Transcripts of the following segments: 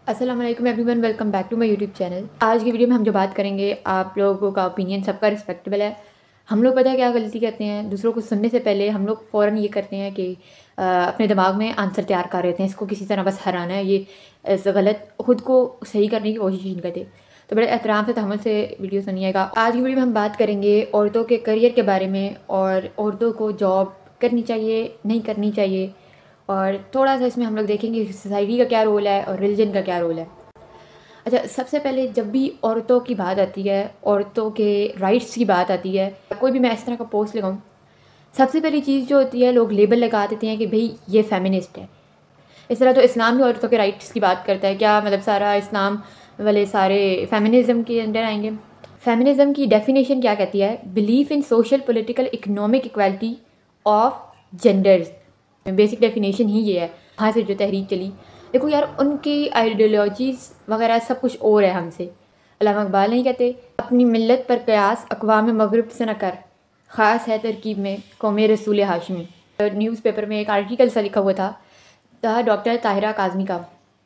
अस्सलाम वालेकुम everyone, welcome back to my YouTube channel. आज की वीडियो में हम जो बात करेंगे, आप लोगों का ओपिनियन सबका रिस्पेक्टेबल है। हम लोग पता है क्या गलती करते हैं, दूसरों को सुनने से पहले हम लोग फ़ौरन ये करते हैं कि अपने दिमाग में आंसर तैयार कर लेते हैं, इसको किसी तरह बस हराना है, ये गलत खुद को सही करने की कोशिश नहीं करते। तो बड़े एहतराम से तहम्मुल से वीडियो सुनिएगा। आज की वीडियो में हम बात करेंगे औरतों के करियर के बारे में, और औरतों को जॉब करनी चाहिए नहीं करनी चाहिए, और थोड़ा सा इसमें हम लोग देखेंगे सोसाइटी का क्या रोल है और रिलीजन का क्या रोल है। अच्छा, सबसे पहले जब भी औरतों की बात आती है, औरतों के राइट्स की बात आती है, कोई भी मैं इस तरह का पोस्ट लगाऊं, सबसे पहली चीज़ जो होती है, लोग लेबल लगा देते हैं कि भाई ये फेमिनिस्ट है। इस तरह तो इस्लाम भी औरतों के राइट्स की बात करता है। क्या मतलब सारा इस्लाम वाले सारे फेमिनिज्म के अंदर आएंगे? फेमिनिज्म की डेफिनेशन क्या कहती है? Belief in social political economic equality of genders. Basic definition ही ये है। वहाँ से जो तहरीक चली, देखो यार, उनकी आइडियोलॉजीज़ वगैरह सब कुछ और है हमसे। अल्लामा इकबाल नहीं कहते, अपनी मिल्लत पर कयास अक़वाम मग़रिब से न कर, ख़ास है तरकीब में कौम रसूल हाशमी। न्यूज़पेपर में एक आर्टिकल सा लिखा हुआ था डॉक्टर ताहिरा काज़मी का।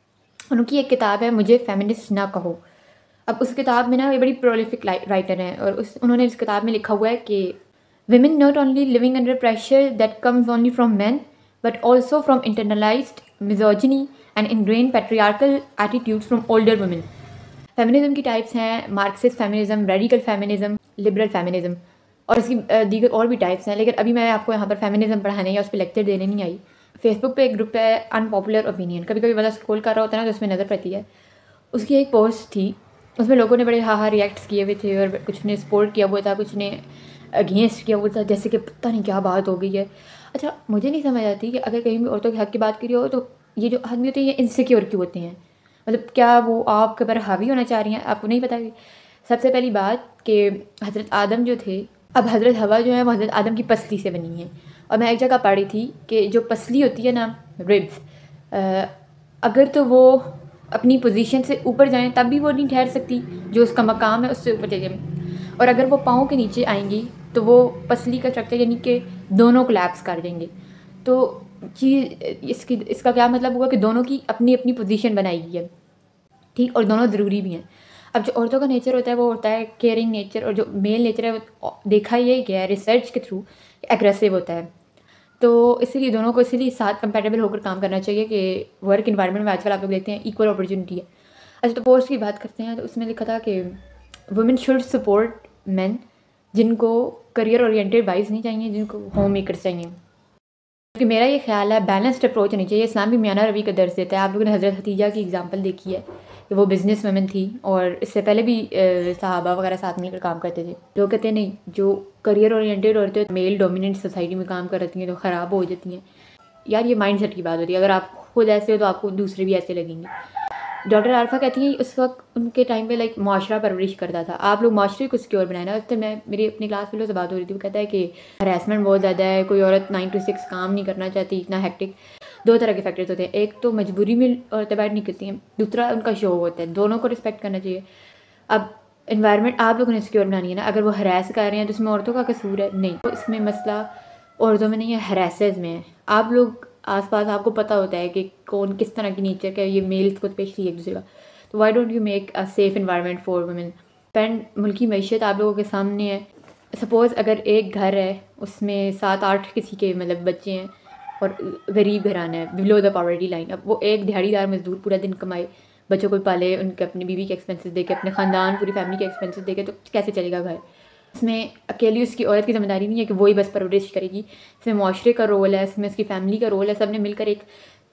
उनकी एक किताब है मुझे फेमिनिस्ट ना कहो। अब उस किताब में ना, ये बड़ी प्रोलिफिक राइटर हैं, और उन्होंने इस किताब में लिखा हुआ है कि women not only living under pressure that comes only from men but also from internalized misogyny and ingrained patriarchal attitudes from older women। Feminism की टाइप्स हैं Marxist feminism, radical feminism, liberal feminism, और इसकी दीगर और भी types हैं। लेकिन अभी मैं आपको यहाँ पर फेमिनिज्म पढ़ाने या उस पर लेक्चर देने नहीं आई। फेसबुक पे एक ग्रुप है अनपॉपुलर ओपिनियन, कभी कभी मतलब स्क्रॉल कर रहा होता है ना, तो उसमें नज़र पड़ती है। उसकी एक पोस्ट थी, उसमें लोगों ने बड़े हाँ रिएक्ट्स किए हुए थे, और कुछ ने सपोर्ट किया हुआ था, कुछ ने अगेंस्ट किया हुआ था, जैसे कि पता नहीं क्या बात हो गई है। अच्छा, मुझे नहीं समझ आती कि अगर कहीं भी औरतों के हक़ की बात करी हो, तो ये जो आदमी होते हैं ये इनसिक्योर क्यों होते हैं? मतलब क्या वो आपके ऊपर हावी होना चाह रही हैं? आपको नहीं पता? सबसे पहली बात कि हज़रत आदम जो थे, अब हज़रत हवा जो है वो हज़रत आदम की पसली से बनी है। और मैं एक जगह पढ़ी थी कि जो पसली होती है ना, रिब्स, अगर तो वो अपनी पोजीशन से ऊपर जाएं तब भी वो नहीं ठहर सकती, जो उसका मकाम है उससे ऊपर चले जाएं। और अगर वो पाँव के नीचे आएंगी तो वो पसली का स्ट्रक्चर यानी कि दोनों कोलैप्स कर देंगे। तो चीज़ इसका क्या मतलब हुआ कि दोनों की अपनी अपनी पोजीशन बनाई गई है, ठीक, और दोनों ज़रूरी भी हैं। अब जो औरतों का नेचर होता है वो होता है केयरिंग नेचर, और जो मेल नेचर है वो देखा यही गया है रिसर्च के थ्रू, एग्रेसिव होता है। तो इसीलिए दोनों को इसीलिए साथ कंपेटेबल होकर काम करना चाहिए कि वर्क इन्वायरमेंट में आजकल आप लोग देखते हैं इक्वल अपॉर्चुनिटी है। अच्छा, तो पोस्ट की बात करते हैं, तो उसमें लिखा था कि वुमेन शुड सपोर्ट मैन जिनको करियर ओरिएंटेड वाइज नहीं चाहिए, जिनको होम मेकर्स चाहिए। कि मेरा ये ख्याल है बैलेंस्ड अप्रोच होनी चाहिए। इस्लाम भी मियाना रवि का दर्ज देता है। आप लोगों ने हज़रत खदीजा की एग्जांपल देखी है कि वो बिज़नेस वुमेन थी, और इससे पहले भी सहाबा वगैरह साथ मिलकर काम करते थे। लोग कहते हैं नहीं, जो करियर ओरिएंटेड औरतें हैं, मेल डोमिनेंट सोसाइटी में काम करती हैं तो ख़राब हो जाती हैं। यार, ये माइंड सेट की बात होती है। अगर आप खुद ऐसे हो तो आपको दूसरे भी ऐसे लगेंगे। डॉक्टर आरफा कहती हैं उस वक्त उनके टाइम पे लाइक माशरा परवरिश करता था। आप लोग माशरे को सिक्योर बनाए ना। उस टाइम मैं मेरी अपनी क्लास फेलो से बात हो रही थी, वो कहता है कि हरासमेंट बहुत ज़्यादा है, कोई औरत 9 to 6 काम नहीं करना चाहती, इतना हेक्टिक। दो तरह के फैक्टर्स होते हैं, एक तो मजबूरी में औरतें बाहर निकलती हैं, दूसरा उनका शौक होता है। दोनों को रिस्पेक्ट करना चाहिए। अब इन्वायरमेंट आप लोगों ने सिक्योर बनानी है ना। अगर वो हरास कर रहे हैं तो इसमें औरतों का कसूर है? नहीं, तो इसमें मसला औरतों में नहीं है, हरासेस में है। आप लोग आसपास आपको पता होता है कि कौन किस तरह की नेचर का है, ये मेल्स को स्पेशली एक दूसरे का। तो why don't you make a safe environment for women? पेंड मुल्की मैशत आप लोगों के सामने है। सपोज़ अगर एक घर है, उसमें 7-8 किसी के मतलब बच्चे हैं, और गरीब घराना है, बिलो द पॉवर्टी लाइन। अब वो एक दिहाड़ीदार मजदूर पूरा दिन कमाए, बच्चों को पाले, उनके अपनी बीवी के एक्सपेंसेस देके, अपने ख़ानदान पूरी फैमिली के एक्सपेंसेस देके, तो कैसे चलेगा घर? इसमें अकेली उसकी औरत की जिम्मेदारी नहीं है कि वही बस परवरिश करेगी। इसमें माशरे का रोल है, इसमें उसकी फैमिली का रोल है। सब ने मिलकर एक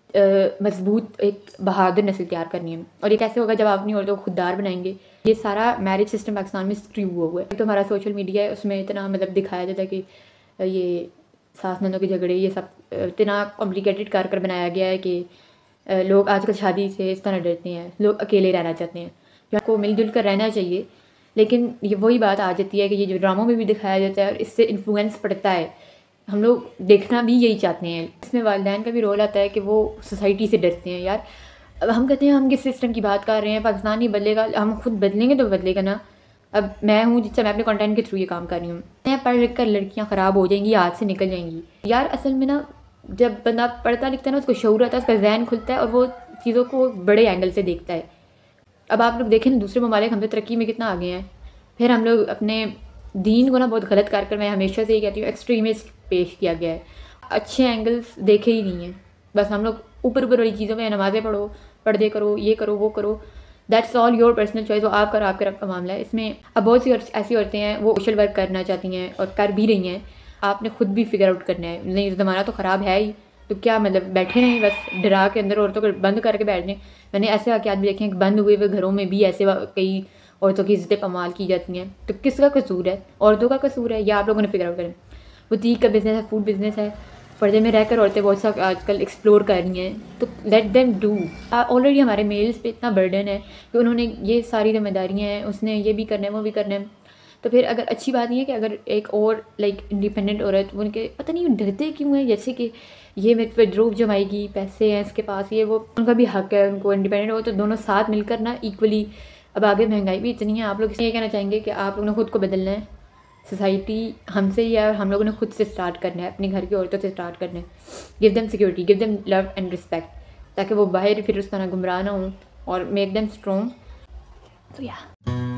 मजबूत, एक बहादुर नस्ल तैयार करनी है। और ये कैसे होगा? जब आप अपनी औरतों को खुददार बनाएंगे। ये सारा मैरिज सिस्टम पाकिस्तान में स्क्रू हुआ है। तो हमारा सोशल मीडिया है, उसमें इतना मतलब दिखाया जाता है कि ये सास नंदों के झगड़े, ये सब इतना कॉम्प्लिकेटेड कर बनाया गया है कि लोग आजकल शादी से इस तरह डरते हैं। लोग अकेले रहना चाहते हैं, आपको मिलजुल कर रहना चाहिए। लेकिन ये वही बात आ जाती है कि ये जो ड्रामों में भी दिखाया जाता है, और इससे इन्फ्लुएंस पड़ता है। हम लोग देखना भी यही चाहते हैं। इसमें वालिदैन का भी रोल आता है कि वो सोसाइटी से डरते हैं। यार, अब हम कहते हैं हम किस सिस्टम की बात कर रहे हैं, पाकिस्तान नहीं बदलेगा, हम खुद बदलेंगे तो बदलेगा ना। अब मैं हूँ जिससे मैं अपने कंटेंट के थ्रू ये काम कर रही हूँ। मैं पढ़ लिख कर लड़कियाँ ख़राब हो जाएंगी, हाथ से निकल जाएंगी। यार, असल में ना, जब बंदा पढ़ता लिखता है ना, उसको शऊर आता है, उसका जहन खुलता है, और वो चीज़ों को बड़े एंगल से देखता है। अब आप लोग देखें ना, दूसरे ममालिक हमसे तरक्की में कितना आगे हैं, फिर हम लोग अपने दीन को ना बहुत गलत कर मैं हमेशा से ये कहती हूँ एक्सट्रीमिस्ट पेश किया गया है। अच्छे एंगल्स देखे ही नहीं हैं, बस हम लोग ऊपर ऊपर वाली चीज़ों में नमाज़ें पढ़ो, पर्दे करो, ये करो, वो करो, that's all your personal choice, वो आपका आपके रब का मामला है। इसमें अब बहुत सी ऐसी औरतें हैं वो सोशल वर्क करना चाहती हैं और कर भी रही हैं, आपने खुद भी फिगर आउट करना है। नहीं, ज़माना तो ख़राब है ही, तो क्या मतलब बैठे नहीं बस डरा के अंदर औरतों को बंद करके बैठ जाएं। मैंने ऐसे वाक़यात भी देखे हैं कि बंद हुए हुए घरों में भी ऐसे कई औरतों की इज़्ज़तें पमाल की जाती हैं। तो किसका कसूर है? औरतों का कसूर है या आप लोगों ने फिगर आउट करें? बुटीक का बिज़नेस है, फूड बिज़नेस है, पर्दे में रहकर औरतें बहुत सा आजकल एक्सप्लोर कर रही हैं, तो लेट देम डू। ऑलरेडी हमारे मेल्स पे इतना बर्डन है कि उन्होंने ये सारी जिम्मेदारियाँ हैं, उसने ये भी करना है, वो भी करना है। तो फिर अगर अच्छी बात नहीं है कि अगर एक और लाइक इंडिपेंडेंट औरत, वो उनके पता नहीं डरते क्यों है, जैसे कि ये मेरे पे ड्रोब जमाएगी, पैसे हैं इसके पास, ये वो, उनका भी हक है, उनको इंडिपेंडेंट हो तो दोनों साथ मिलकर ना इक्वली। अब आगे महंगाई भी इतनी है, आप लोग ये कहना चाहेंगे कि आप लोगों ने खुद को बदलना है, सोसाइटी हमसे ही है और हम लोगों ने खुद से स्टार्ट करना है, अपने घर की औरतों से स्टार्ट करना है। Give them security, give them love and respect, ताकि वो बाहर फिर उस तरह गुमराह ना हो, और मेक देम स्ट्रॉन्ग। तो या